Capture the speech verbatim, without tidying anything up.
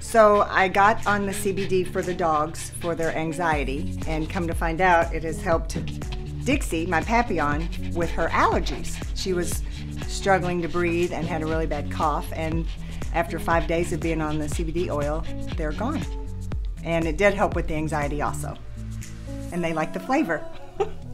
So I got on the C B D for the dogs for their anxiety, and come to find out it has helped Dixie, my Papillon, with her allergies. She was struggling to breathe and had a really bad cough, and after five days of being on the C B D oil, they're gone. And it did help with the anxiety also. And they like the flavor.